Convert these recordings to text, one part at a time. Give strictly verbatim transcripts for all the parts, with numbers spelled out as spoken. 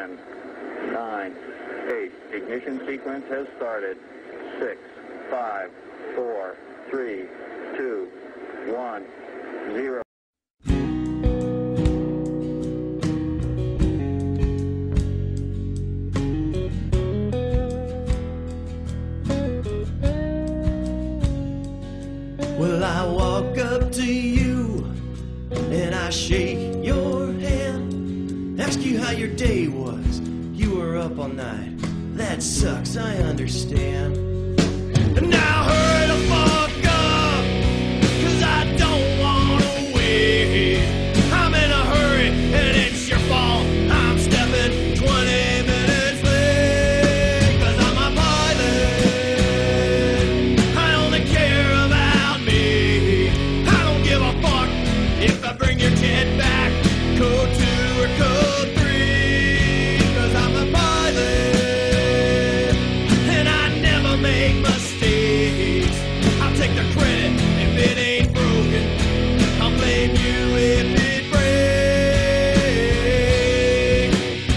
ten, nine, eight. Ignition sequence has started. six, five, four, three, two, one, zero. Well, I walk up to you and I shake your hand, ask you how your day was. You were up all night. That sucks, I understand. And now hurry the fuck up, 'cause I don't wanna wait. I'm in a hurry and it's your fault. I'm stepping twenty minutes late, 'cause I'm a pilot. I only care about me. I don't give a fuck if I bring your jet back. Code two or code three, 'cause I'm a pilot. Make mistakes. I'll take the credit if it ain't broken. I'll blame you if it breaks.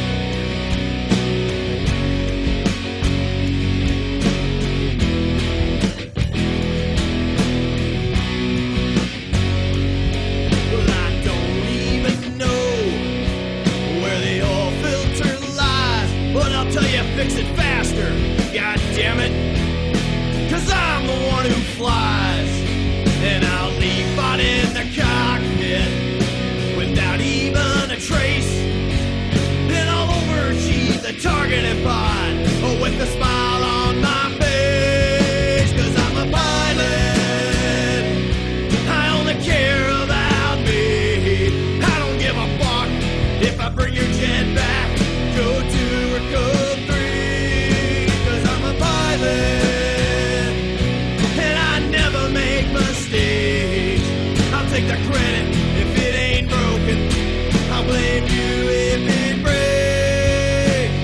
Well, I don't even know where the oil filter lies, but I'll tell you, fix it faster. God damn it. 'Cause I'm the one who flies, and I'll leave out in the cockpit without even a trace. Then I'll overachieve the targeted pod, oh, with a smile on my face. 'Cause I'm a pilot. I only care about me. I don't give a fuck if I bring your jet back. Code two or code three, 'cause I'm a pilot. Mistakes. I'll take the credit if it ain't broken. I'll blame you if it breaks.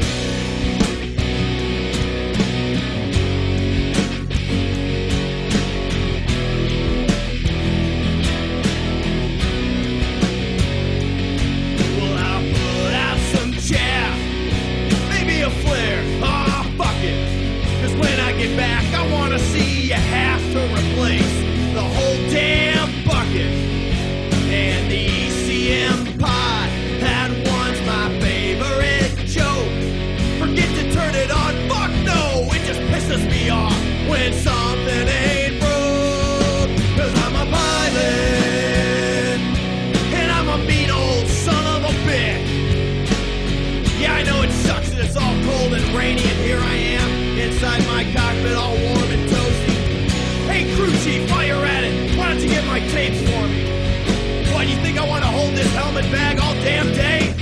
Well, I'll put out some chaff, maybe a flare. Oh, fuck it. 'Cause when I get back, I wanna see you have to replace the whole damn bucket. And the E C M pod had once my favorite joke. Forget to turn it on, fuck no, it just pisses me off when something ain't broke. 'Cause I'm a pilot, and I'm a mean old son of a bitch. Yeah, I know it sucks that it's all cold and rainy, and here I am inside my cockpit all warm and toasty. Hey, crew chief, while you're at it, why don't you get my tapes for me? Why, do you think I want to hold this helmet bag all damn day?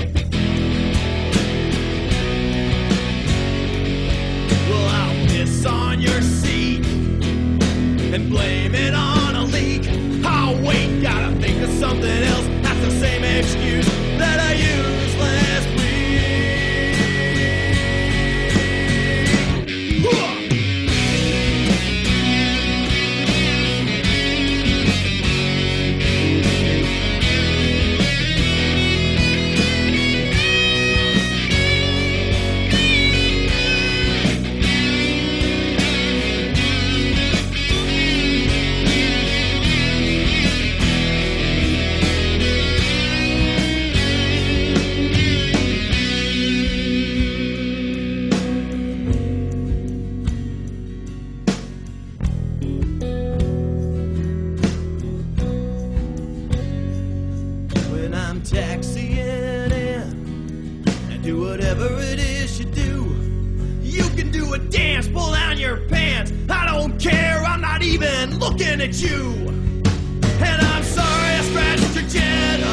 Well, I'll piss on your seat and blame it on a leak. Oh, wait, gotta think of something else. That's the same excuse that I used last week. Taxiing in and do whatever it is you do. You can do a dance, pull down your pants. I don't care, I'm not even looking at you. And I'm sorry I scratched your jet